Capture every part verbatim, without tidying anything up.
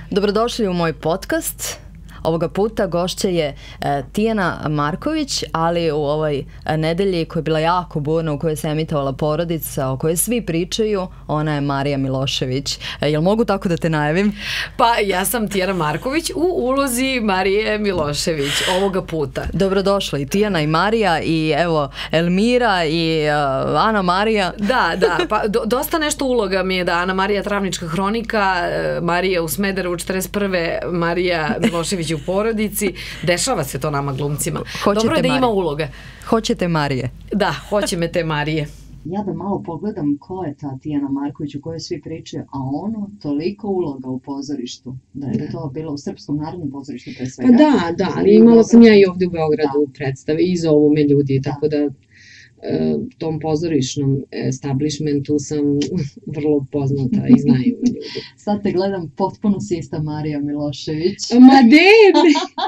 Dobrodošli u moj podcast. Ovoga puta gošća je e, Tijana Marković, ali u ovoj nedelji koja je bila jako burna, u kojoj se emitovala Porodica, o kojoj svi pričaju, ona je Marija Milošević. E, jel mogu tako da te najavim? Pa ja sam Tijana Marković u ulozi Marije Milošević ovoga puta. Dobrodošli i Tijana i Marija i evo Elmira i uh, Ana Marija. Da, da, pa do, dosta nešto uloga mi je da Ana Marija Travnička hronika, Marija u Smederevu četrdeset prve, Marija Milošević u Porodici. Dešava se to nama glumcima. Hoćete Dobro je da Marije. ima uloga. Hoćete Marije? Da, hoće me te Marije. Ja da malo pogledam ko je ta Tijana Marković u kojoj svi pričaju, a ono toliko uloga u pozorištu, da je da. to bilo u Srpskom narodnom pozorištu pre svega. Pa da, da, ali imala sam ja i ovde u Beogradu da. predstave i zovu me ljudi, da. tako da tom pozorišnom establishmentu sam vrlo poznata i znaju me ljudi. Sad te gledam, potpuno si ista Marija Milošević. Ma de!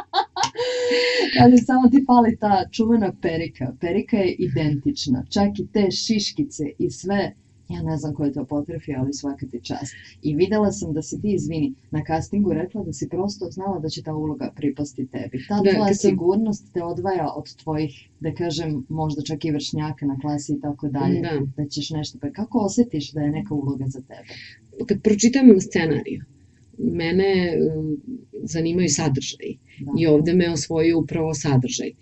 Kada samo ti fali ta čuvena perika. Perika je identična. Čak i te šiškice i sve. Ja ne znam ko je to potrefio, ali svaka ti čast. I videla sam da si ti, izvini, na castingu rekla da si prosto znala da će ta uloga pripasti tebi. Ta da, tvoja sam... sigurnost te odvaja od tvojih, da kažem, možda čak i vršnjaka na klasi i tako dalje. Da. Da ćeš nešto, pa kako osjetiš da je neka uloga za tebe? Kad pročitam scenariju, mene zanimaju sadržaji. Da. I ovde me osvojio upravo sadržaj.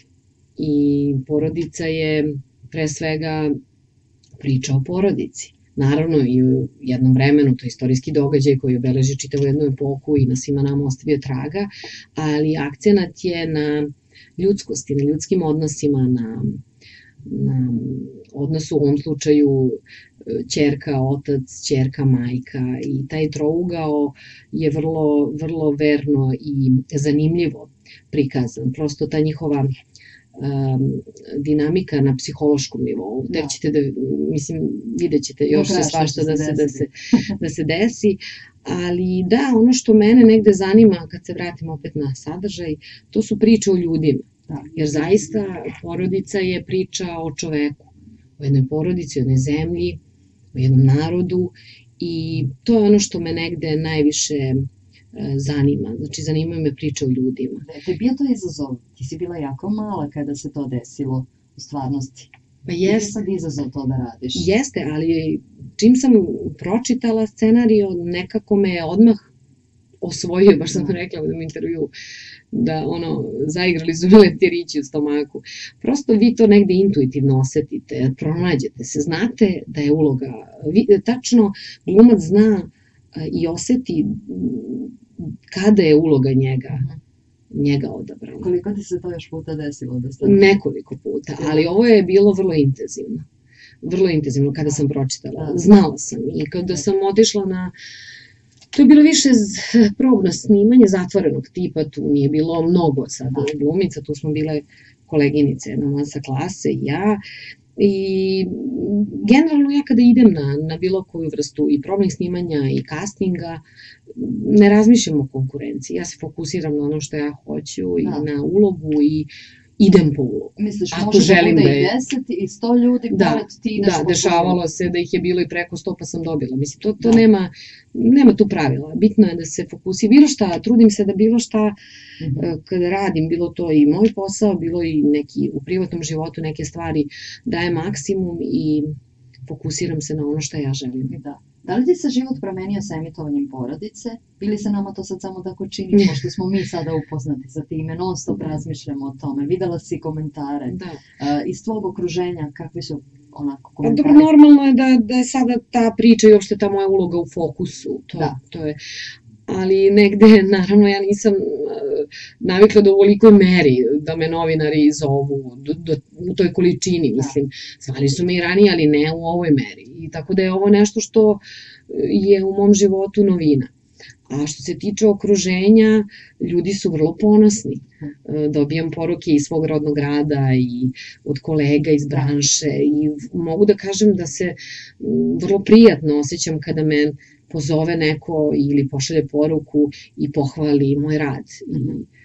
I Porodica je pre svega priča o porodici. Naravno i u jednom vremenu, to je istorijski događaj koji obeleži čitavu jednu epohu i na svima nama ostavio traga, ali akcenat je na ljudskosti, na ljudskim odnosima, na, na odnosu u ovom slučaju ćerka, otac, ćerka, majka i taj trougao je vrlo, vrlo verno i zanimljivo prikazan. Prosto ta njihova Um, dinamika na psihološkom nivou. Tek ćete da, mislim, vidjet ćete još se svašta da se, da, se, da se desi, ali da, ono što mene negde zanima kad se vratim opet na sadržaj, to su priče o ljudima, da. Jer zaista Porodica je priča o čoveku, o jednoj porodici, o jednoj zemlji, o jednom narodu i to je ono što me negde najviše zanima. Znači, zanimaju me priče o ljudima. Da, te je bio to izazov. Ti si bila jako mala kada se to desilo u stvarnosti. Pa jeste. Ti sad izazov to da radiš. Jeste, ali čim sam pročitala scenariju, nekako me je odmah osvojio, baš sam rekla u jednom intervju, da ono, zaigrali su mi leptirići u stomaku. Prosto vi to negde intuitivno osetite, pronađete se, znate da je uloga, vi, tačno glumac zna i oseti kada je uloga njega, njega odabrana. Koliko ti se to još puta desilo? Da ste... Nekoliko puta, ali ovo je bilo vrlo intenzivno. Vrlo intenzivno kada sam pročitala. Znala sam i kada sam otišla na... To je bilo više probno snimanje zatvorenog tipa, tu nije bilo mnogo sada glumica, tu smo bile koleginice, jedna moja sa klase i ja. I generalno ja kada idem na, na bilo koju vrstu i probnih snimanja i castinga, ne razmišljam o konkurenciji. Ja se fokusiram na ono što ja hoću i da. na ulogu i idem po ulogu. Misliš, može da bude i deset i sto ljudi, da, pored ti ideš da, po dešavalo ulogu. Se da ih je bilo i preko sto pa sam dobila. Mislim, to, to da. nema, nema tu pravila. Bitno je da se fokusi. Bilo šta, trudim se da bilo šta mm-hmm. kada radim, bilo to i moj posao, bilo i neki u privatnom životu neke stvari, dajem maksimum i fokusiram se na ono što ja želim. Da. Da li ti se život promenio sa emitovanjem Porodice? Ili se nama to sad samo tako čini, pošto smo mi sada upoznati sa time, non stop razmišljamo o tome. Videla si komentare da. uh, iz tvog okruženja, kakvi su onako komentari? Pa dobro, normalno je da, da je sada ta priča i uopšte ta moja uloga u fokusu. To, da. to je... Ali negde, naravno, ja nisam uh, navikla da u ovolikoj meri da me novinari zovu do, do, u toj količini, mislim. Zvali su me i ranije, ali ne u ovoj meri. I tako da je ovo nešto što je u mom životu novina. A što se tiče okruženja, ljudi su vrlo ponosni. Dobijam poruke iz svog rodnog grada i od kolega iz branše i mogu da kažem da se vrlo prijatno osjećam kada me pozove neko ili pošalje poruku i pohvali moj rad. I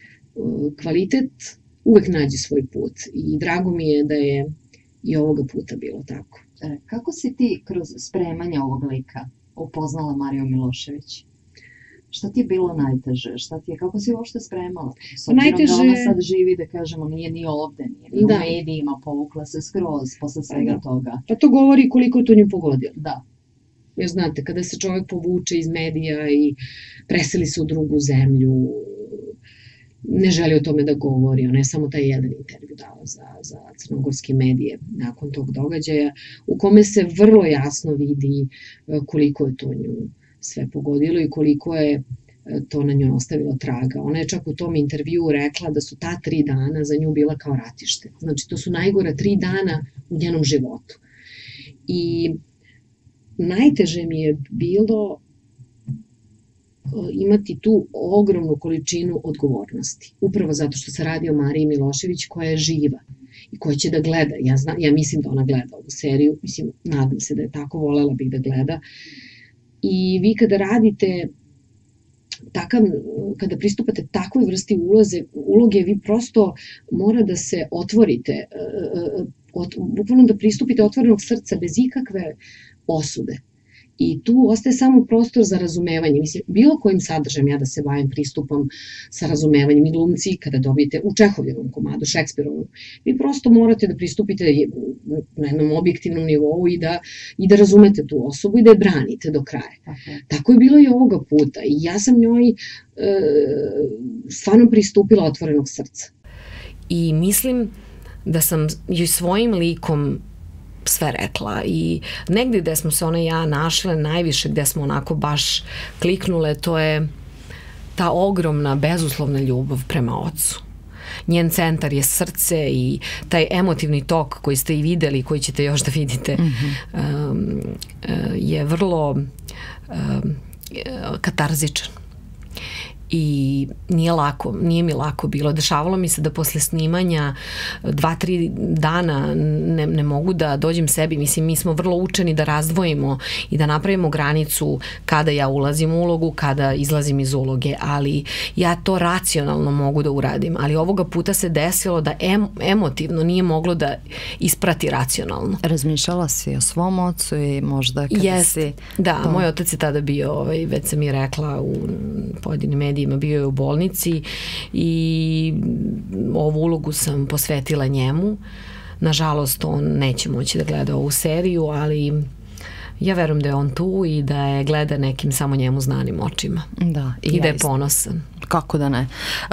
kvalitet uvek nađe svoj put i drago mi je da je i ovoga puta bilo tako. Kako si ti kroz spremanje ovog lika upoznala Mariju Milošević? Šta ti je bilo najteže? Šta ti je, kako si uopšte spremala? S obzirom najteže... da ona sad živi, da kažemo, nije ni ovde, nije ni da. u medijima, povukla se skroz posle svega da. toga. Pa to govori koliko je to nju pogodilo. Da. Jer znate, kada se čovjek povuče iz medija i preseli se u drugu zemlju, ne želi o tome da govori, ona je samo taj jedan intervju dala za, za crnogorske medije nakon tog događaja, u kome se vrlo jasno vidi koliko je to nju sve pogodilo i koliko je to na njoj ostavilo traga. Ona je čak u tom intervju rekla da su ta tri dana za nju bila kao ratište. Znači, to su najgora tri dana u njenom životu. I najteže mi je bilo imati tu ogromnu količinu odgovornosti. Upravo zato što se radi o Mariji Milošević koja je živa i koja će da gleda. Ja, zna, ja mislim da ona gleda ovu seriju, mislim, nadam se da je tako, volela bih da gleda. I vi kada radite takav, kada pristupate takvoj vrsti uloze, uloge, vi prosto mora da se otvorite, ot, bukvalno da pristupite otvorenog srca bez ikakve osude. I tu ostaje samo prostor za razumevanje. Mislim, bilo kojim sadržajem ja da se bavim pristupom sa razumevanjem i glumci, kada dobijete u Čehovljevom komadu, Šekspirovom, vi prosto morate da pristupite na jednom objektivnom nivou i da, i da razumete tu osobu i da je branite do kraja. Tako, Tako je bilo i ovoga puta. I ja sam njoj e, stvarno pristupila otvorenog srca. I mislim da sam joj svojim likom sve rekla i negdje gde smo se ona i ja našle najviše, gde smo onako baš kliknule, to je ta ogromna bezuslovna ljubav prema ocu. Njen centar je srce i taj emotivni tok koji ste i videli, koji ćete još da vidite, mm-hmm. um, je vrlo um, katarzičan. I nije lako, nije mi lako bilo. Dešavalo mi se da posle snimanja dva, tri dana ne, ne mogu da dođem sebi. Mislim, mi smo vrlo učeni da razdvojimo i da napravimo granicu kada ja ulazim u ulogu, kada izlazim iz uloge, ali ja to racionalno mogu da uradim. Ali ovoga puta se desilo da em, emotivno nije moglo da isprati racionalno. Razmišljala si o svom ocu i možda kada Jest, si... Da, to... moj otac je tada bio, ovaj, već sam i rekla u pojedinim medijima, bio je u bolnici i ovu ulogu sam posvetila njemu. Nažalost, on neće moći da gleda ovu seriju, ali ja verujem da je on tu i da je gleda nekim samo njemu znanim očima. Da, i, I da je ponosan. Kako da ne. Uh,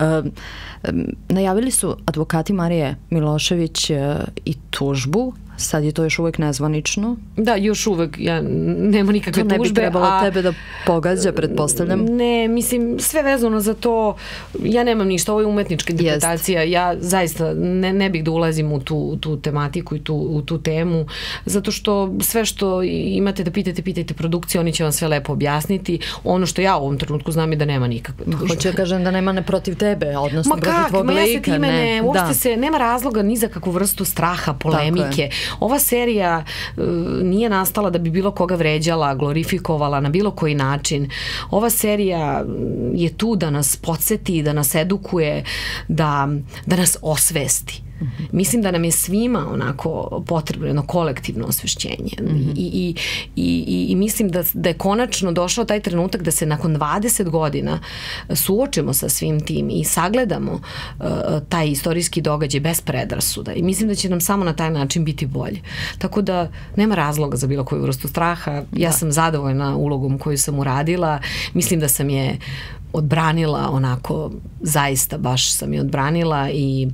um, najavili su advokati Marije Milošević uh, i tužbu. Sad je to još uvek nezvanično. Da, još uvek, ja, nema nikakve tužbe. To ne bi trebalo a, tebe da pogađa, pretpostavljam. Ne, mislim, sve vezano za to, ja nemam ništa, ovo je umetnička interpretacija, Jest. ja zaista ne, ne bih da ulazim u tu, tu tematiku i tu, u tu temu, zato što sve što imate da pitate, pitajte produkcije, oni će vam sve lepo objasniti. Ono što ja u ovom trenutku znam je da nema nikakve tužbe. Hoće kažem da nema ne protiv tebe, odnosno ma protiv kak, tvog ma lika. Ma ja se time ne, ne uopšte da. se, nema razloga ni za kakvu vrstu straha, polemike. Ova serija uh, nije nastala da bi bilo koga vređala, glorifikovala na bilo koji način. Ova serija je tu da nas podsjeti, da nas edukuje, da, da nas osvesti. Mm-hmm. Mislim da nam je svima onako potrebno jedno kolektivno osvešćenje. Mm-hmm. I, i, i, i mislim da, da je konačno došao taj trenutak da se nakon dvadeset godina suočimo sa svim tim i sagledamo uh, taj istorijski događaj bez predrasuda. I mislim da će nam samo na taj način biti bolje. Tako da nema razloga za bilo koju vrstu straha. Ja da. sam zadovoljna ulogom koju sam uradila. Mislim da sam je odbranila onako, zaista baš sam je odbranila i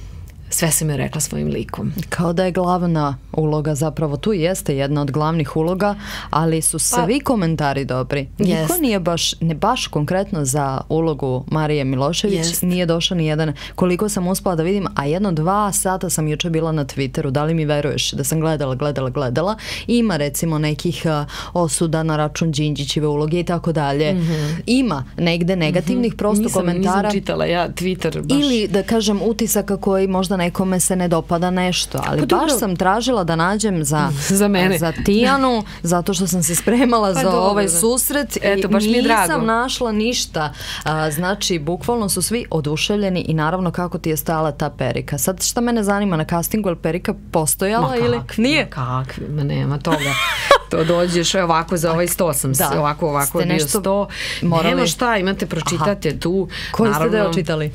sve sam joj rekla svojim likom. Kao da je glavna uloga, zapravo tu jeste jedna od glavnih uloga, ali su svi pa, komentari dobri. Niko jest. nije baš, ne baš konkretno za ulogu Marije Milošević, jest. nije došao ni jedan, koliko sam uspela da vidim, a jedno dva sata sam juče bila na Twitteru, da li mi veruješ da sam gledala, gledala, gledala, ima recimo nekih uh, osuda na račun Đinđićeve uloge i tako dalje. Mm-hmm. Ima negde negativnih mm-hmm. prosto nisam, komentara. Nisam čitala ja Twitter baš. Ili da kažem utisaka koji možda nekome se ne dopada nešto, ali pa baš sam tražila da nađem za, za, mene. za Tijanu, zato što sam se spremala pa za dobro, ovaj susret Eto, baš i nisam drago. našla ništa. A, znači, bukvalno su svi oduševljeni i naravno kako ti je stala ta perika. Sad šta mene zanima na castingu, je li perika postojala ma ili kakvi, nije? Ma kakvi, ma nema toga. To dođeš ovako za ovaj sto sam se, Da. ovako, ovako je Ste bio nešto sto. morali- Nema šta, imate, pročitate tu. Koji ste naravno, deo čitali?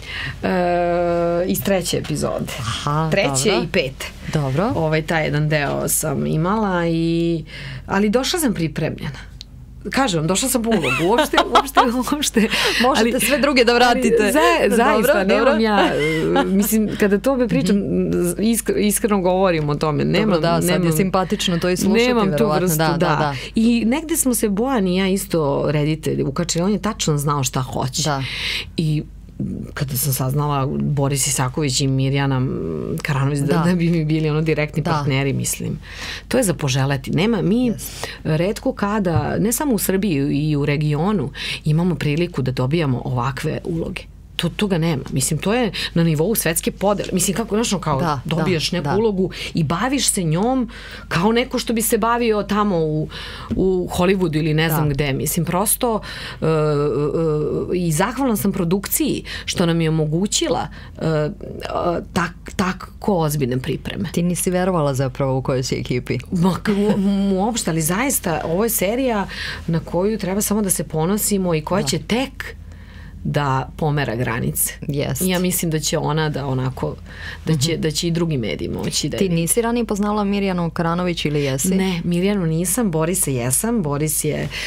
E, iz treće epizode. Aha, Treće dobro. i pete. Dobro. Ovaj, taj jedan deo sam imala, i, ali došla sam pripremljena. Kažem, došla sam po ulogu, uopšte, uopšte, uopšte. Možete ali- sve druge da vratite. ali Za, zaista, Dobro, nemam dobro. ja, e, mislim, kada to me pričam, iskr, iskreno govorim o tome, nemam, Dobro, da, sad nemam, je simpatično to i slušati, nemam tu verovatno. vrstu, Da, da, da, da. I negde smo se Bojan i ja isto reditelji ukačili, on je tačno znao šta hoće. Da. I kada sam saznala Boris Isaković i Mirjana Karanović da, Da. da bi mi bili ono direktni Da. partneri, mislim. To je za poželeti. Nema, mi retko kada, ne samo u Srbiji i u regionu, imamo priliku da dobijamo ovakve uloge. To, toga nema. Mislim, to je na nivou svetske podele. Mislim, kako, znaš, ono, kao Da, dobijaš da, neku da. ulogu i baviš se njom kao neko što bi se bavio tamo u, u Hollywoodu ili ne znam Da. gde. Mislim, prosto uh, uh, i zahvalna sam produkciji što nam je omogućila uh, uh, tak, tako ozbiljne pripreme. Ti nisi verovala zapravo u kojoj si ekipi. Ma, u- uopšte, ali zaista ovo je serija na koju treba samo da se ponosimo i koja će tek da pomera granice. Jest. Ja mislim da će ona da onako, da će, da će i drugi mediji moći da... Ti nisi ranije poznala Mirjanu Karanović ili jesi? Ne, Mirjanu nisam, Borisa jesam. Boris je e,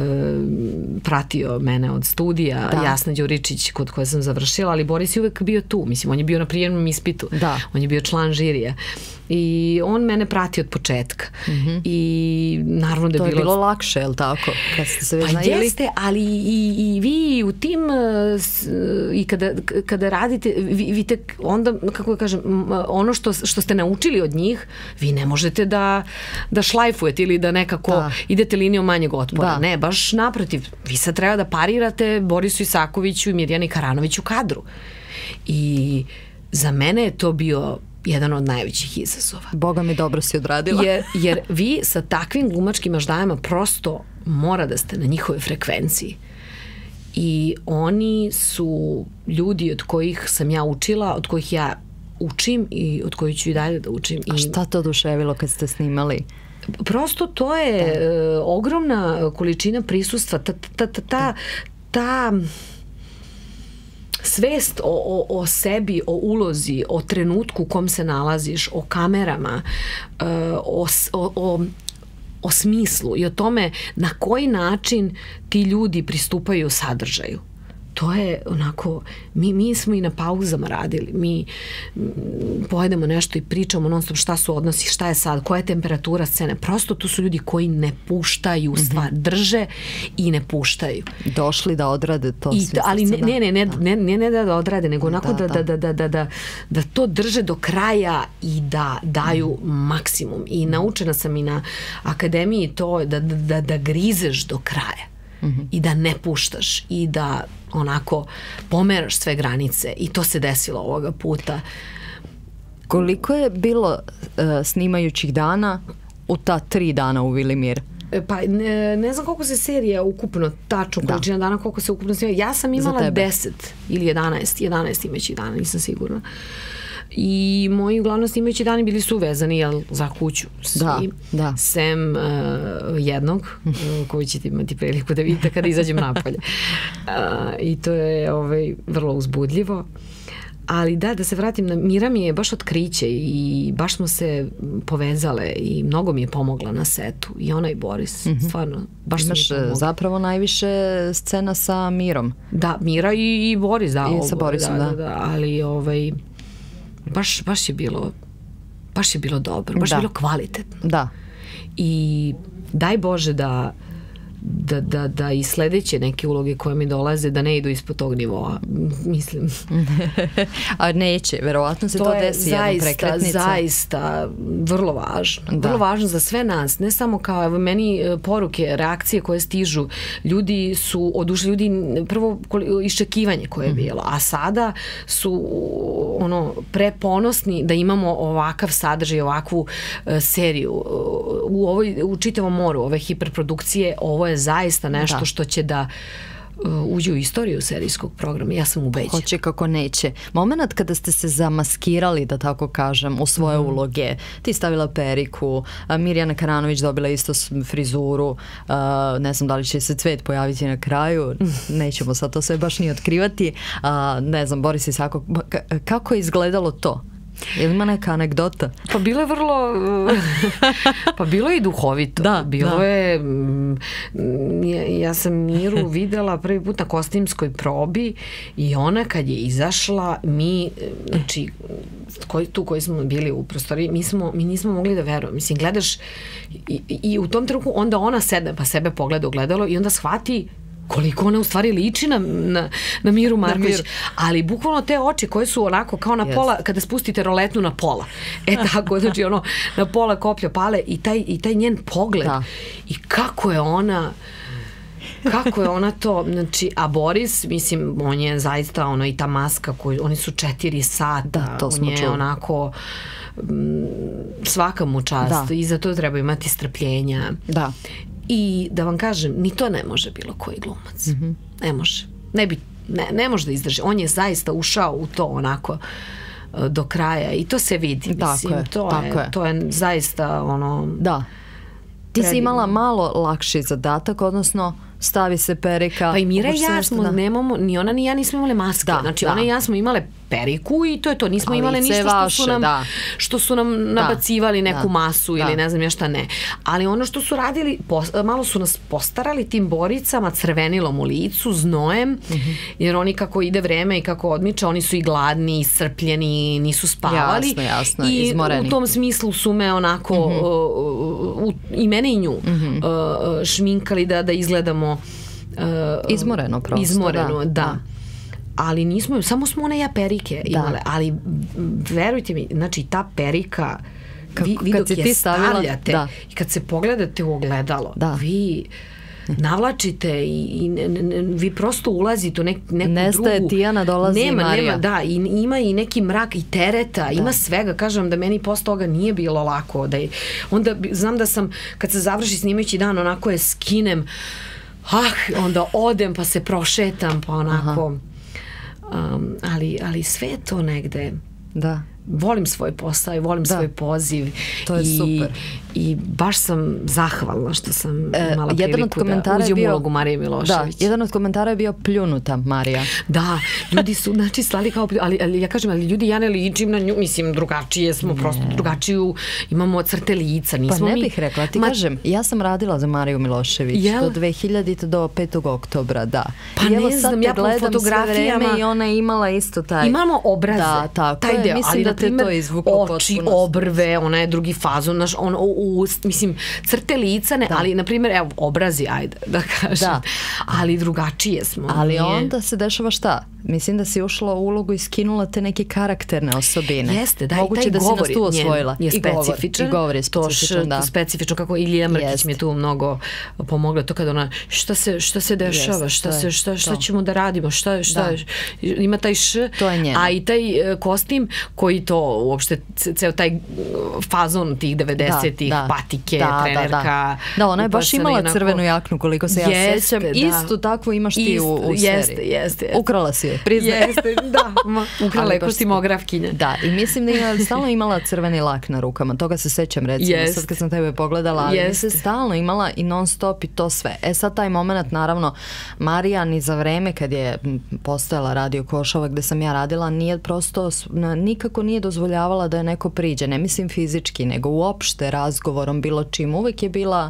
pratio mene od studija, Da. Jasna Đuričić kod koje sam završila, ali Boris je uvek bio tu. Mislim, on je bio na prijemnom ispitu. Da. On je bio član žirija. I on mene prati od početka. I naravno da je To je bilo... bilo lakše, je li tako? Kad ste se već Pa znajeli? jeste, ali i, i vi u tim e, s- i kada, kada radite, vi, vi tek onda, kako da kažem, m, ono što, što ste naučili od njih, vi ne možete da, da šlajfujete ili da nekako Da. idete linijom manjeg otpora. Da. Ne, baš naprotiv. Vi sad treba da parirate Borisu Isakoviću i Mirjani Karanoviću u kadru. I za mene je to bio jedan od najvećih izazova. Boga mi, dobro si odradila. Jer, jer vi sa takvim glumačkim aždajama prosto mora da ste na njihovoj frekvenciji. I oni su ljudi od kojih sam ja učila, od kojih ja učim i od kojih ću i dalje da učim. A I šta to oduševilo kad ste snimali? prosto to je e, ogromna količina prisustva, ta, ta, ta, ta, ta svest o, o, o sebi, o ulozi, o trenutku u kom se nalaziš, o kamerama, e, o, s- o, o, o smislu i o tome na koji način ti ljudi pristupaju sadržaju. To je onako, mi, mi smo i na pauzama radili, mi mm, pojedemo nešto i pričamo non stop šta su odnosi, šta je sad, koja je temperatura scene. Prosto tu su ljudi koji ne puštaju stvar, drže i ne puštaju. Došli da odrade to I, svi ali ne, srca, ne, ne, ne, ne, ne, ne da odrade, nego onako Da, da, da, da. da, da, da, da, da to drže do kraja i da daju maksimum. I naučena sam i na akademiji to da, da, da, da grizeš do kraja. I da ne puštaš i da onako pomeraš sve granice i to se desilo ovoga puta. Koliko je bilo e, snimajućih dana u ta tri dana u Vilimir? E, Pa ne, ne znam koliko se serija ukupno, tačno Da. količina dana, koliko se ukupno snima. Ja sam imala tebe. deset ili jedanaest, jedanaest imajući dana, nisam sigurna. I moji uglavnom snimajući dani bili su vezani jel, za kuću svi, Da, da. sem uh, jednog uh, koji ćete imati priliku da vidite kada izađem napolje. Uh, I to je ovaj, vrlo uzbudljivo. Ali da, da se vratim na Mira mi je baš otkriće i baš smo se povezale i mnogo mi je pomogla na setu i ona i Boris, stvarno, baš su mi Imaš e, pomogli. zapravo najviše scena sa Mirom. Da, Mira i, i Boris, da. I sa oboje, Borisom, da. da. da, da, ali ovaj, baš, baš je bilo baš je bilo dobro, baš Da. je bilo kvalitetno. Da. I daj Bože da Da, da, da i sledeće neke uloge koje mi dolaze da ne idu ispod tog nivoa, mislim. A neće, verovatno se to, To je desi jedna zaista, prekretnica. zaista vrlo važno. Da. Vrlo važno za sve nas, ne samo kao evo, meni e, poruke, reakcije koje stižu, ljudi su odušli, ljudi prvo koli- iščekivanje koje je bilo, a sada su ono preponosni da imamo ovakav sadržaj, ovakvu e, seriju. U ovoj u čitavom moru ove hiperprodukcije, ovo je zaista nešto Da. što će da uđe u istoriju serijskog programa, ja sam ubeđena. Hoće kako neće. Moment kada ste se zamaskirali, da tako kažem, u svoje mm. uloge, ti stavila periku, Mirjana Karanović dobila isto frizuru, ne znam da li će se cvet pojaviti na kraju, nećemo sad to sve baš ni otkrivati, ne znam, Boris Isakov, kako je izgledalo to? Je li ima neka anegdota? Pa bilo je vrlo, pa bilo je i duhovito. Da, bilo da. je, ja, ja sam Miru videla prvi put na kostimskoj probi i ona kad je izašla, mi, znači, koji, tu koji smo bili u prostoriji, mi, smo, mi nismo mogli da verujemo. Mislim, gledaš i, i u tom trenutku onda ona sedne pa sebe pogleda u gledalo i onda shvati koliko ona u stvari liči na, na, na Miru Marković, ali bukvalno te oči koje su onako kao na pola, yes. kada spustite roletnu na pola, e tako, znači ono, na pola koplja pale i taj, i taj njen pogled da. I kako je ona kako je ona to, znači, a Boris, mislim, on je zaista, ono, i ta maska koju, oni su četiri sata, da, to smo on je čuli. Onako svaka mu čast, da. I za to treba imati strpljenja. Da. I da vam kažem, ni to ne može bilo koji glumac. Mm-hmm. Ne može. Ne, bi, ne, ne može da izdrži. On je zaista ušao u to onako do kraja i to se vidi. Tako mislim, je, to, tako je, je. to je zaista ono... Da. Ti si imala malo lakši zadatak, odnosno stavi se perika. Pa i Mira i ja smo, nemamo, ni ona ni ja nismo imale maske. Da, znači da. Ona i ja smo imale periku i to je to. Nismo ali imale ništa vaše, što su nam, da. Što su nam nabacivali da. Neku da. Masu ili da. Ne znam ja šta ne. Ali ono što su radili, malo su nas postarali tim boricama, crvenilom u licu, znojem, mm-hmm. jer oni kako ide vreme i kako odmiča, oni su i gladni, iscrpljeni, nisu spavali. Jasno, jasno, i izmoreni. U tom smislu su me onako mm-hmm. uh, uh, i mene i nju mm-hmm. uh, šminkali da, da izgledamo uh, izmoreno prosto. Izmoreno, da. da. Ali nismo, samo smo one ja perike imale, da. Ali verujte mi, znači ta perika, kako, vi, vi dok je stavila, stavljate da. I kad se pogledate u ogledalo, da. Vi navlačite i, i ne, ne, vi prosto ulazite u nek, neku Nestaje drugu. Nestaje Tijana, dolazi nema, Marija. Nema, da, i, ima i neki mrak i tereta, da. Ima svega, kažem da meni posle toga nije bilo lako. Da je, onda znam da sam, kad se završi snimajući dan, onako je skinem, ah, onda odem pa se prošetam, pa onako... Aha. Um, ali, ali sve je to negde. Da. Volim svoj posao i volim da. Svoj poziv. To je i, super. I baš sam zahvalna što sam e, imala priliku da uđem bio, u ulogu Marije Milošević. Da, jedan od komentara je bio pljunuta Marija. Da, ljudi su znači slali kao ali, ali ja kažem, ali ljudi, ja ne ličim na nju, mislim, drugačije smo, ne. Prosto drugačiju, imamo crte lica, nismo pa ne mi... bih rekla, ti Ma... kažem, ja sam radila za Mariju Milošević Jel? Do dve hiljadite do petog oktobra, da. Pa I evo ne znam, ja po fotografijama i ona je imala isto taj... Imamo obraze, da, tako taj deo, mislim ali da na primer, to izvuklo oči, obrve, ona je drugi fazon, naš, on, u, mislim, crte lica, ne, ali, na primjer, evo, obrazi, ajde, da kažem, da. Ali drugačije smo. Ali nije... onda se dešava šta? Mislim da si ušla u ulogu i skinula te neke karakterne osobine. Jeste, da, moguće i taj da govor si nas tu osvojila. Je specifičan. I govor je specifičan, to, da. Specifično, kako Ilija Mrkić Jest. Mi je tu mnogo pomogla. To kada ona, šta se, šta se dešava, Jest, šta, se, šta, šta ćemo da radimo, šta, šta, da. Ima taj š, to je njeno. A i taj kostim koji to uopšte, ceo taj fazon tih devedesetih, da, da. Patike, da, trenerka. Da, da. da, ona je baš imala inako... crvenu jaknu, koliko se ja jeste, sećam. Da. Isto takvo imaš ti u, u jeste, seriji. Jeste, jeste. Ukrala si je, priznaj. Jeste, da, ukrala je kostimografkinja. Da, i mislim da je stalno imala crveni lak na rukama, toga se sećam recimo, yes. Sad kad sam tebe pogledala, ali yes. se stalno imala i non stop i to sve. E sad taj moment, naravno, Marija ni za vreme kad je postojala Radio Košava gde sam ja radila, nije prosto, nikako nije dozvoljavala da je neko priđe, ne mislim fizički, nego uopšte razgovorom, bilo čim, uvek je bila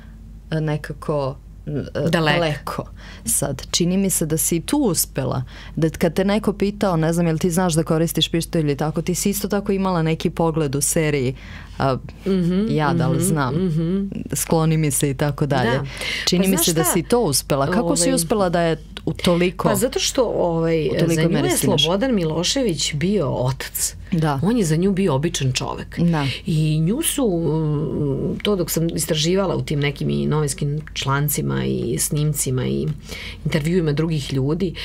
nekako Dalek. daleko. Sad, čini mi se da si tu uspela, da kad te neko pitao, ne znam, jel ti znaš da koristiš pištolj ili tako, ti si isto tako imala neki pogled u seriji, a, mm-hmm, ja da li znam, mm-hmm. skloni mi se i tako dalje. Da. Čini pa mi se šta? Da si to uspela. Kako ovaj... si uspela da je u toliko... Pa zato što ovaj, za nju je Slobodan Milošević bio otac. Da. On je za nju bio običan čovek. Da. I nju su, to dok sam istraživala u tim nekim i novinskim člancima i snimcima i intervjuima drugih ljudi,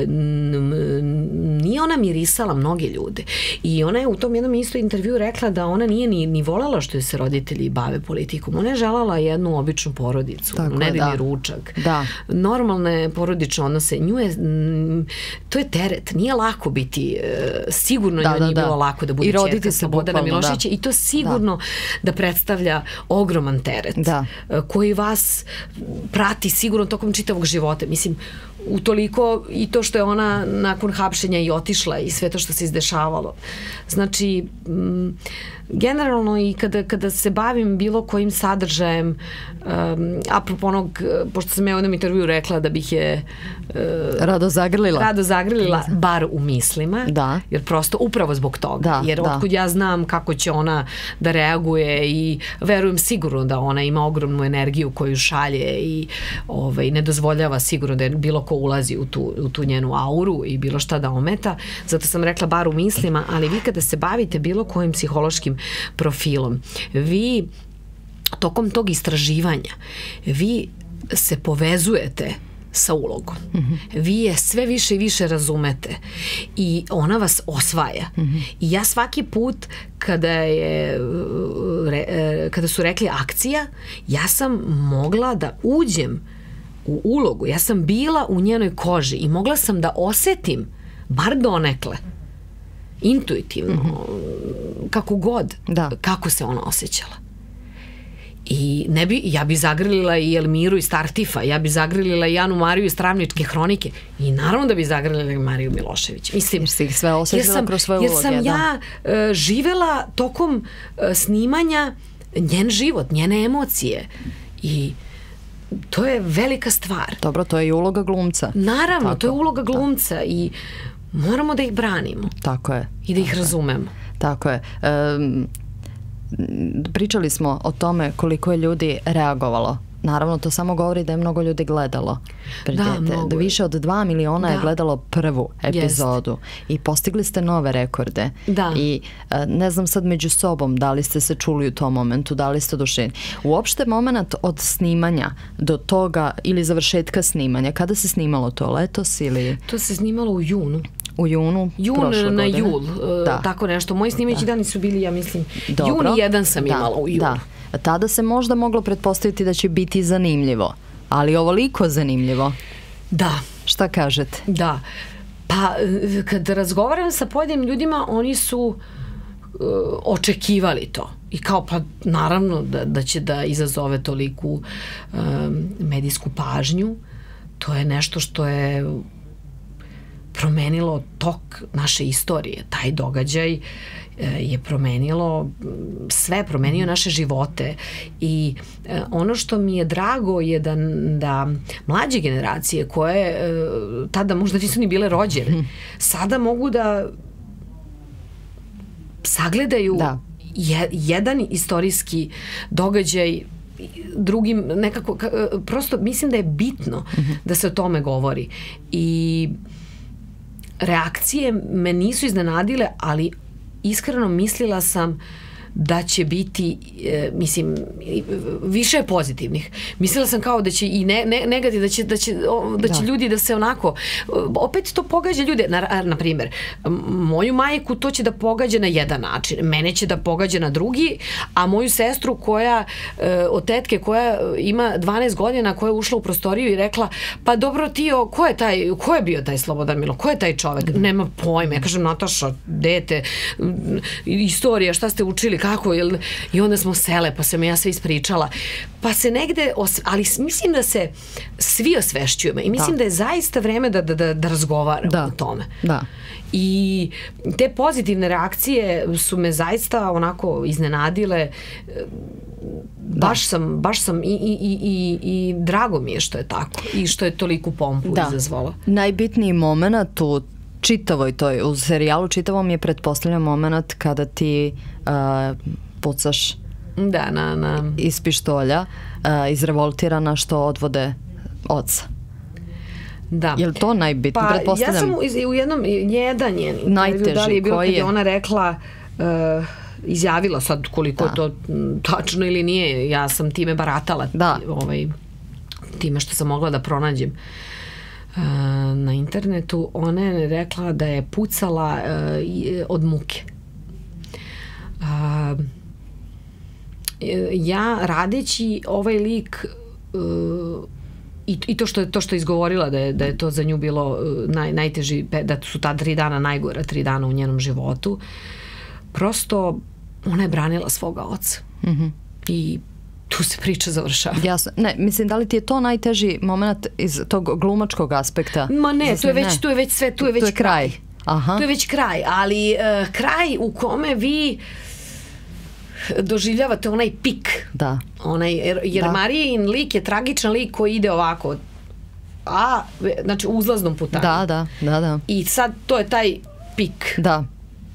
nije ona mirisala mnoge ljude. I ona je u tom jednom isto intervju rekla da ona nije ni, ni volala što je se roditelji bave politikom. Ona je želala jednu običnu porodicu, nedeljni ručak. Da. Normalne porodične odnose. Nju je, to je teret. Nije lako biti, sigurno da, njoj da, nije da. bilo lako da bude ćerka Slobodana Miloševića i to sigurno da. da predstavlja ogroman teret da. koji vas prati sigurno tokom čitavog života. Mislim, utoliko i to što je ona nakon hapšenja i otišla i sve to što se izdešavalo. Znači, m, generalno i kada, kada se bavim bilo kojim sadržajem, um, apropo onog, pošto sam ja u jednom intervju rekla da bih je uh, rado zagrlila, rado zagrlila bar u mislima, da. Jer prosto upravo zbog toga, da, jer da. otkud ja znam kako će ona da reaguje i verujem sigurno da ona ima ogromnu energiju koju šalje i ovaj, ne dozvoljava sigurno da je bilo ko ulazi u tu, u tu njenu auru i bilo šta da ometa, zato sam rekla bar u mislima, ali vi kada se bavite bilo kojim psihološkim profilom, vi tokom tog istraživanja vi se povezujete sa ulogom. Mm-hmm. Vi je sve više i više razumete i ona vas osvaja. Mm-hmm. I ja svaki put kada je re, kada su rekli akcija, ja sam mogla da uđem u ulogu, ja sam bila u njenoj koži i mogla sam da osetim bar donekle intuitivno, mm-hmm. kako god, da. Kako se ona osjećala. I ne bi, ja bi zagrlila i Elmiru iz Tartifa, ja bi zagrlila i Anu Mariju iz Travničke hronike i naravno da bi zagrlila i Mariju Milošević. Mislim, jer si ih sve osjećala kroz svoje uloge. Jer sam ja uh, živela tokom uh, snimanja njen život, njene emocije i to je velika stvar. Dobro, to je i uloga glumca. Naravno, tako, to je uloga glumca tako. I moramo da ih branimo. Tako je. I da ih tako razumemo. Tako je. Um, pričali smo o tome koliko je ljudi reagovalo. Naravno, to samo govori da je mnogo ljudi gledalo. Da, mnogo. Da više od dva miliona da. je gledalo prvu epizodu. Jest. I postigli ste nove rekorde. Da. I ne znam sad među sobom da li ste se čuli u tom momentu, da li ste oduševljeni. Uopšte moment od snimanja do toga ili završetka snimanja, kada se snimalo to, letos ili... To se snimalo u junu. U junu Jun prošle na godine. Jul, da. Tako nešto. Moji snimajući dani su bili, ja mislim, Dobro. juni jedan sam da. imala u junu. Da. Tada se možda moglo pretpostaviti da će biti zanimljivo, ali ovoliko zanimljivo. Da. Šta kažete? Da. Pa, kad razgovaram sa pojedinim ljudima, oni su uh, očekivali to. I kao, pa naravno da, da će da izazove toliku um, medijsku pažnju. To je nešto što je promenilo tok naše istorije. Taj događaj je promenilo sve, promenio naše živote i ono što mi je drago je da, da mlađe generacije koje tada možda nisu ni bile rođene, sada mogu da sagledaju da. Je, jedan istorijski događaj drugim nekako, prosto mislim da je bitno mm-hmm. da se o tome govori i reakcije me nisu iznenadile, ali iskreno mislila sam da će biti, e, mislim, više pozitivnih. Mislila sam kao da će i ne, ne, negativ, da će, da će, o, da će da. ljudi da se onako, opet to pogađa ljude, na, na primjer, moju majku to će da pogađa na jedan način, mene će da pogađa na drugi, a moju sestru koja, e, od tetke koja ima dvanaest godina, koja je ušla u prostoriju i rekla, pa dobro Tio, ko je taj, ko je bio taj Slobodan Milo, ko je taj čovek? Nema pojma, ja kažem, Nataša, dete, istorija, šta ste učili, kako, jel? I onda smo sele, pa sam ja sve ispričala. Pa se negde, os... ali mislim da se svi osvešćujemo i mislim da, da je zaista vreme da, da, da, da razgovaramo da. o tome. Da. I te pozitivne reakcije su me zaista onako iznenadile. Baš da. sam, baš sam i, i, i, i, i drago mi je što je tako i što je toliku pompu da. izazvala. Najbitniji moment u čitavoj toj, u serijalu čitavom je pretpostavljam moment kada ti uh, pucaš da, na, na... iz pištolja, uh, izrevoltirana što odvode oca. Da. Je li to najbitno? Pa Pretpostavljam... ja sam u, u jednom, jedan je Najteži, da li je bilo koji kad je? je ona rekla, uh, izjavila sad koliko Da. je to m, tačno ili nije, ja sam time baratala, Da. ovaj, time što sam mogla da pronađem uh, na internetu. Ona je rekla da je pucala uh, i- od muke. Uh, ja radeći ovaj lik uh, i, i to što je to što je izgovorila da je, da je to za nju bilo uh, naj, najteži, pe- da su ta tri dana najgora tri dana u njenom životu, prosto ona je branila svoga oca. Mhm. I tu se priča završava. Jasno. Ne, mislim, da li ti je to najteži moment iz tog glumačkog aspekta? Ma ne, Za to je sve- već, ne. tu je već sve, tu je već To je kraj. Aha. To je već kraj, ali uh, kraj u kome vi doživljavate onaj pik. Da. Onaj, jer, jer Da. Marijin lik je tragičan lik koji ide ovako, a, znači uzlaznom putanom. Da, da, da, da. I sad to je taj pik. Da.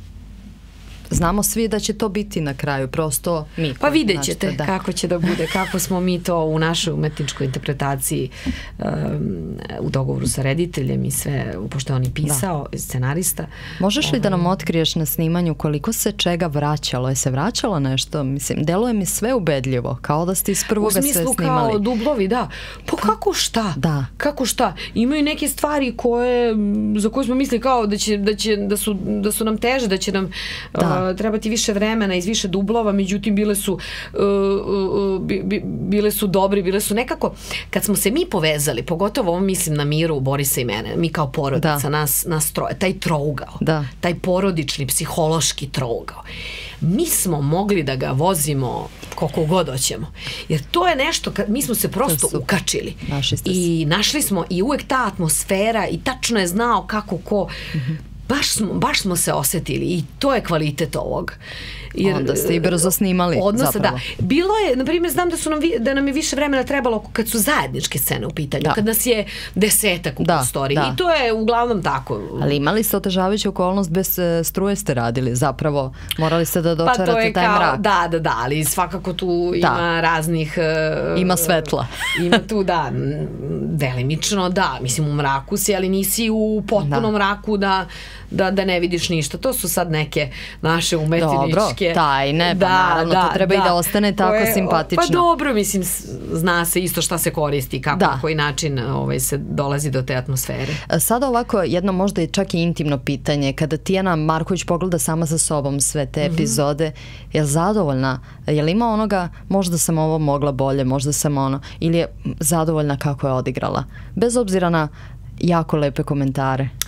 Znamo svi da će to biti na kraju, prosto mi. Pa koji vidjet znači, ćete da. kako će da bude, kako smo mi to u našoj umetničkoj interpretaciji um, u dogovoru sa rediteljem i sve, pošto je on i pisao, scenarista. Možeš li da Ovaj. nam otkriješ na snimanju koliko se čega vraćalo? Je se vraćalo nešto? Mislim, deluje mi sve ubedljivo, kao da ste iz U prvoga sve smislu snimali. kao dublovi, da. Pa kako šta? Da. Kako šta? Imaju neke stvari koje, m, za koje smo mislili kao da će, da će, da su, da su nam teže, da će nam Da. uh, trebati više vremena iz više dublova, međutim bile su uh, uh, bi, bi, bile su dobri, bile su nekako, kad smo se mi povezali, pogotovo ovo mislim na Miru, Borisa i mene, mi kao porodica, Da. nas, nas troje, taj trougao, Da. taj porodični, psihološki trougao. Mi smo mogli da ga vozimo koliko god hoćemo. Jer to je nešto, kad, mi smo se prosto super. ukačili. Našli ste se. I našli smo i uvek ta atmosfera i tačno je znao kako ko... Baš smo, baš smo se osetili i to je kvalitet ovog. Jer, Onda ste i brzo snimali, odnosa, zapravo. da. Bilo je, na primjer, znam da su nam, vi- da nam je više vremena trebalo kad su zajedničke scene u pitanju, Da. kad nas je desetak u Da, prostoriji. da. I to je uglavnom tako. Ali imali ste otežavajuću okolnost, bez e, struje ste radili, zapravo morali ste da dočarate Pa to je taj kao, mrak. da, da, da, ali svakako tu ima Da. raznih... uh, Ima svetla. Ima tu, da, m, delimično, da, mislim u mraku si, ali nisi u potpunom Da. mraku da, da, da ne vidiš ništa. To su sad neke naše umetničke... Dobro, tajne, pa naravno, to treba i da ostane tako Koje- simpatično. Pa dobro, mislim, s- zna se isto šta se koristi, kako, Da. na koji način ovaj, se dolazi do te atmosfere. Sada ovako jedno možda i čak i intimno pitanje. Kada Tijana Marković pogleda sama za sobom sve te epizode, je li zadovoljna? Je li ima onoga, možda sam ovo mogla bolje, možda sam ono, ili je zadovoljna kako je odigrala? Bez obzira na jako lepe komentare. E,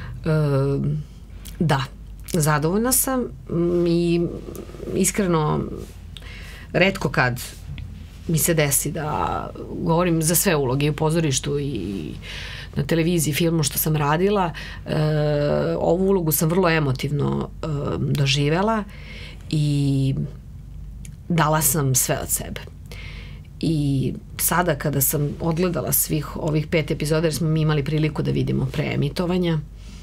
da, zadovoljna sam mm, i iskreno retko kad mi se desi da govorim za sve uloge i u pozorištu i na televiziji, filmu što sam radila. E, ovu ulogu sam vrlo emotivno e, doživela i dala sam sve od sebe. I sada kada sam odgledala svih ovih pet epizoda, jer smo mi imali priliku da vidimo preemitovanja,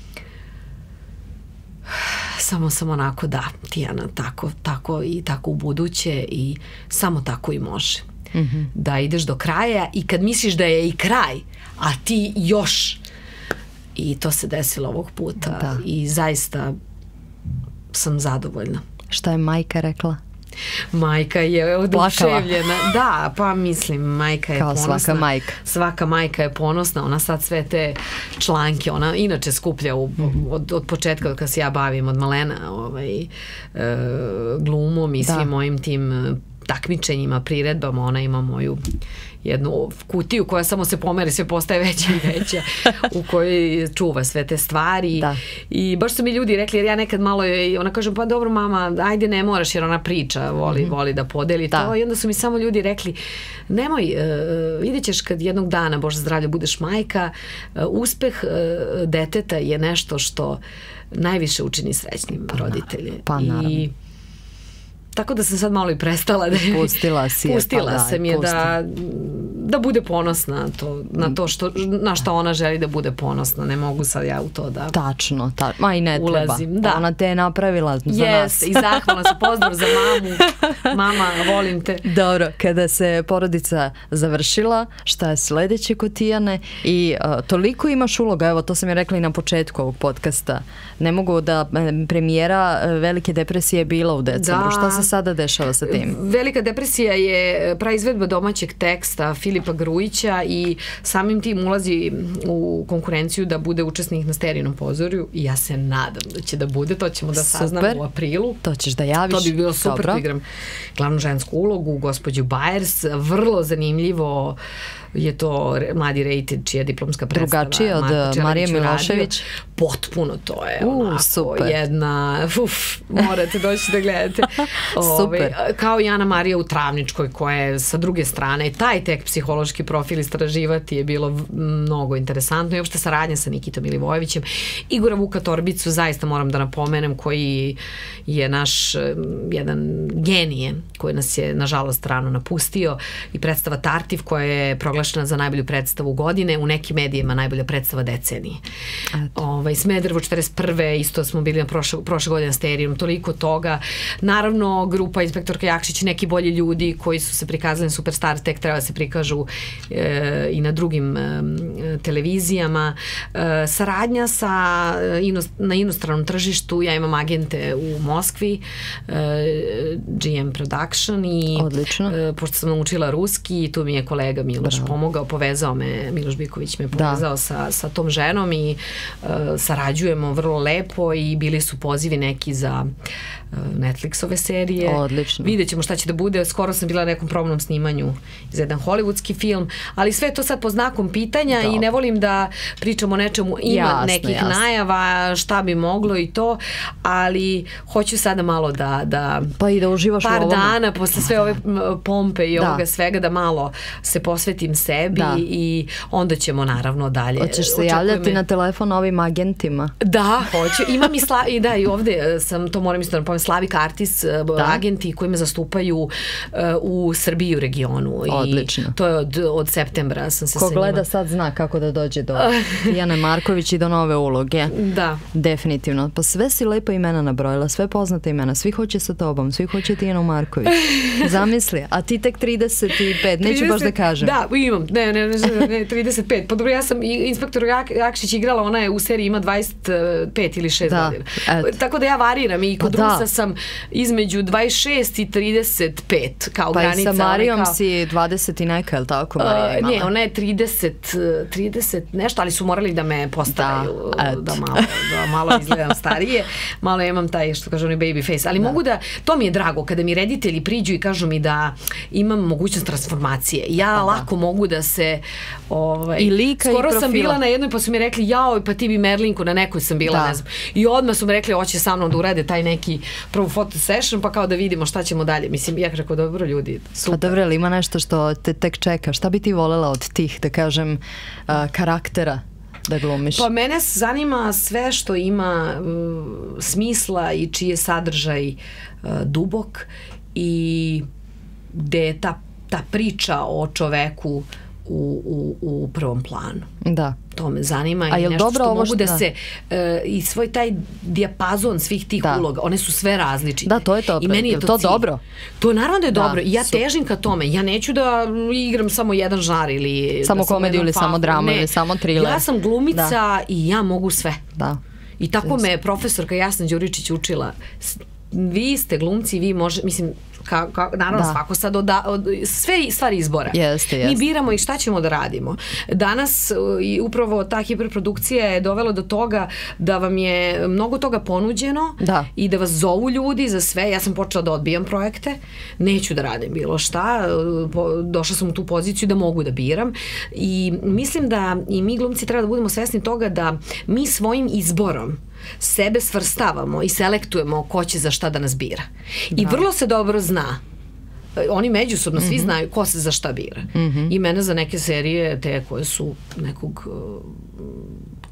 samo sam onako, da, Tijana, tako, tako i tako u buduće i samo tako i može. Mm-hmm. Da ideš do kraja i kad misliš da je i kraj, a ti još, i to se desilo ovog puta. Da. I zaista sam zadovoljna. Šta je majka rekla? Majka je oduševljena. Da, pa mislim, majka je Kao ponosna. svaka majka. Svaka majka je ponosna, ona sad sve te članke, ona inače skuplja u, od, od početka, od kad se ja bavim, od malena, ovaj, e, glumom i Da. svim mojim tim e, takmičenjima, priredbama, ona ima moju jednu kutiju koja samo se pomeri, sve postaje veća i veća, u kojoj čuva sve te stvari. Da. I baš su mi ljudi rekli, jer ja nekad malo je, ona kaže, pa dobro mama, ajde ne moraš, jer ona priča, voli, mm-hmm. voli da podeli Da. to. I onda su mi samo ljudi rekli, nemoj, uh, vidjet ćeš kad jednog dana, Bože zdravlje, budeš majka, uh, uspeh uh, deteta je nešto što najviše učini srećnim Pa roditelje. naravno, pa naravno. I tako da sam sad malo i prestala da... Pustila si je, Pustila pa da, sam je pusti. da, da bude ponosna to, na to što, na što ona želi da bude ponosna. Ne mogu sad ja u to da tačno, ta, ma i ne ulazim. Treba. Da. Ona te je napravila za yes, nas. I zahvalna se, pozdrav za mamu. Mama, volim te. Dobro, kada se porodica završila, šta je sledeće kod Tijane i uh, toliko imaš uloga, evo to sam je rekla i na početku ovog podcasta, ne mogu da premijera Velike depresije je bila u decembru, da. Šta se sada dešava sa tim? Velika depresija je praizvedba domaćeg teksta Filipa Grujića i samim tim ulazi u konkurenciju da bude učesnik na Sterijinom pozorju i ja se nadam da će da bude, to ćemo da saznamo u aprilu. To ćeš da javiš. To bi bilo super, da igram glavnu žensku ulogu, gospođu Bajers, vrlo zanimljivo je to Mladi rated, čija diplomska predstava. Drugačije od Marije Milošević. Potpuno to je uh, onako super. Jedna, uf, morate doći da gledate. Super. Ove, kao i Ana Marija u Travničkoj, koja je sa druge strane, taj tek psihološki profil istraživati je bilo mnogo interesantno i uopšte saradnja sa Nikitom Milivojevićem. Igora Vuka Torbicu, zaista moram da napomenem, koji je naš jedan genije, koji nas je nažalost rano napustio, i predstava Tartiv, koja je proglašena za najbolju predstavu godine, u nekim medijima najbolja predstava decenije. Ovaj, Smederevo četrdeset prve isto smo bili na prošle, prošle godine na Sterijom, toliko toga. Naravno, grupa Inspektorka Jakšić, neki bolji ljudi koji su se prikazali na Superstar, tek treba da se prikažu e, i na drugim e, televizijama. E, saradnja sa, inost, na inostranom tržištu, ja imam agente u Moskvi, e, G M Production i e, pošto sam naučila ruski, tu mi je kolega Miloš Bravo. pomogao, povezao me, Miloš Biković me povezao da. sa, sa tom ženom i uh, sarađujemo vrlo lepo i bili su pozivi neki za uh, Netflixove serije. Odlično. Vidjet ćemo šta će da bude. Skoro sam bila na nekom probnom snimanju za jedan hollywoodski film, ali sve to sad po znakom pitanja Dobre. i ne volim da pričamo o nečemu, ima jasno, nekih jasno. najava, šta bi moglo i to, ali hoću sada malo da, da pa i da uživaš par u ovome. dana posle sve ove pompe i da. ovoga svega da malo se posvetim sebi da. i onda ćemo naravno dalje. Hoćeš se javljati me... na telefon ovim agentima? Da, hoću. Imam i, sla... I da, i ovde sam, to moram isto da napomenem, Slavik Artis, da. agenti koji me zastupaju uh, u Srbiji u regionu. Odlično. I to je od, od septembra sam se Ko sa njima... gleda sad zna kako da dođe do Tijane Marković i do nove uloge. Da. Definitivno. Pa sve si lepo imena nabrojila, sve poznate imena, svi hoće sa tobom, svi hoće Tijanu Marković. Zamisli, a ti tek trideset pet, neću baš da kažem. Da, imam, ne, ne, ne, ne, trideset pet. Pa dobro, ja sam Inspektor Jak, Jakšić igrala, ona je u seriji ima dvadeset pet ili šest da, godina. Et. Tako da ja variram i kod pa Rusa da. sam između dvadeset šest i trideset pet kao pa granica. Pa i sa Marijom kao... si dvadeset i neka, je li tako Marija imala? Uh, ne, ona je trideset, trideset nešto, ali su morali da me postavaju, da, da, malo, da malo izgledam starije. Malo imam taj, što kaže, onaj baby face. Ali da. mogu da, to mi je drago, kada mi reditelji priđu i kažu mi da imam mogućnost transformacije. Ja pa lako da. mogu da se... Ovaj, I lika skoro i profila. sam bila na jednoj, pa su mi rekli, jao, pa ti bi Merlinku, na nekoj sam bila, da. ne znam. I odmah su mi rekli, hoće sa mnom da urade taj neki prvu foto session, pa kao da vidimo šta ćemo dalje. Mislim, ja rekao, dobro ljudi, super. Pa dobro, ali ima nešto što te tek čeka? Šta bi ti volela od tih, da kažem, uh, karaktera da glumiš? Pa mene zanima sve što ima uh, smisla i čiji je sadržaj uh, dubok i gde je ta, ta priča o čoveku u, u, u prvom planu. Da. To me zanima A i nešto što mogu što, da, da se uh, i svoj taj dijapazon svih tih da. uloga, one su sve različite. Da, to je to. I meni je to, to cilj. dobro. To naravno da je da, dobro i ja super. težim ka tome. Ja neću da igram samo jedan žar ili samo da komediju ili samo dramu ili samo thriller. Ja sam glumica da. i ja mogu sve. Da. I tako Just. me je profesorka Jasna Đuričić učila. Vi ste glumci, vi može, mislim, ka, ka, naravno da. svako sad od, od, sve stvari izbora. Jeste, jeste. Mi biramo i šta ćemo da radimo. Danas i upravo ta hiperprodukcija je dovela do toga da vam je mnogo toga ponuđeno da. i da vas zovu ljudi za sve. Ja sam počela da odbijam projekte, neću da radim bilo šta, došla sam u tu poziciju da mogu da biram i mislim da i mi glumci treba da budemo svesni toga da mi svojim izborom sebe svrstavamo i selektujemo ko će za šta da nas bira. Da. I vrlo se dobro zna, oni međusobno svi mm-hmm. znaju ko se za šta bira. Mm-hmm. I mene za neke serije, te koje su nekog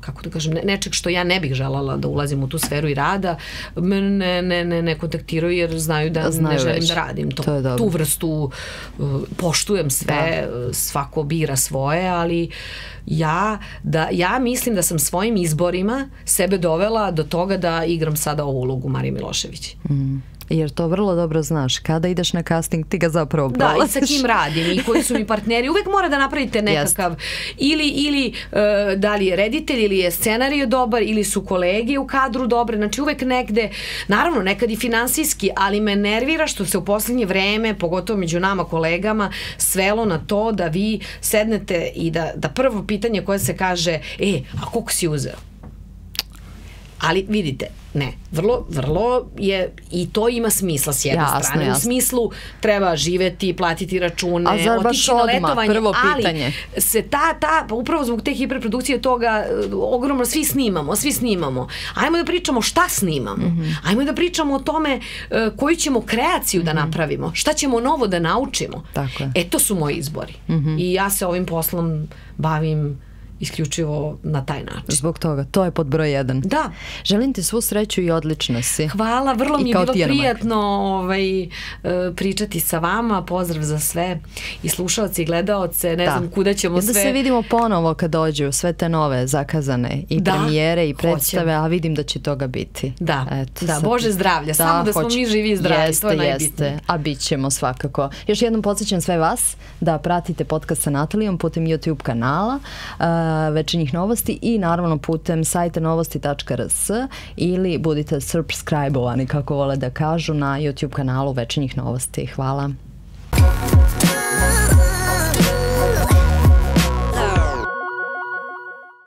kako da kažem, nečeg što ja ne bih želala da ulazim u tu sferu i rada, me ne, ne, ne, ne kontaktiraju jer znaju da znaju ne želim već. Da radim to. to tu vrstu uh, poštujem sve, da. svako bira svoje, ali ja, da, ja mislim da sam svojim izborima sebe dovela do toga da igram sada ovu ulogu Marije Milošević. Mm. Jer to vrlo dobro znaš. Kada ideš na casting, ti ga zapravo prolaziš. Da, i sa kim radim i koji su mi partneri. Uvek mora da napravite nekakav ili, ili uh, da li je reditelj ili je scenarij dobar ili su kolege u kadru dobre. Znači uvek negde, naravno nekad i finansijski, ali me nervira što se u poslednje vreme, pogotovo među nama kolegama, svelo na to da vi sednete i da, da prvo pitanje koje se kaže, e, a koliko si uzeo? Ali vidite, ne, vrlo, vrlo je, i to ima smisla s jedne jasne, strane. Jasne. U smislu treba živeti, platiti račune, otići na letovanje, prvo ali pitanje. se ta, ta, pa upravo zbog te hiperprodukcije toga, ogromno, svi snimamo, svi snimamo. Ajmo da pričamo šta snimamo. Mm -hmm. Ajmo da pričamo o tome uh, koju ćemo kreaciju mm -hmm. da napravimo, šta ćemo novo da naučimo. Tako je. E, to su moji izbori. Mm -hmm. I ja se ovim poslom bavim isključivo na taj način. Zbog toga, to je pod broj jedan. Da. Želim ti svu sreću i odlično si. Hvala, vrlo mi je bilo prijatno ovaj, pričati sa vama, pozdrav za sve i slušaoci i gledaoce, ne da. znam kuda ćemo sve. Da se vidimo ponovo kad dođu sve te nove zakazane i da, premijere i predstave, hoćem. A vidim da će toga biti. Da, Eto, da Bože zdravlja, da, samo da smo mi živi i zdravi, jeste, to je najbitnije. Jeste, a bit ćemo svakako. Još jednom podsjećam sve vas da pratite podcast sa Natalijom putem YouTube kanala, uh, Večernjih novosti i naravno putem sajta novosti tačka r s ili budite subscribe-ovani, kako vole da kažu, na YouTube kanalu Večernjih novosti. Hvala.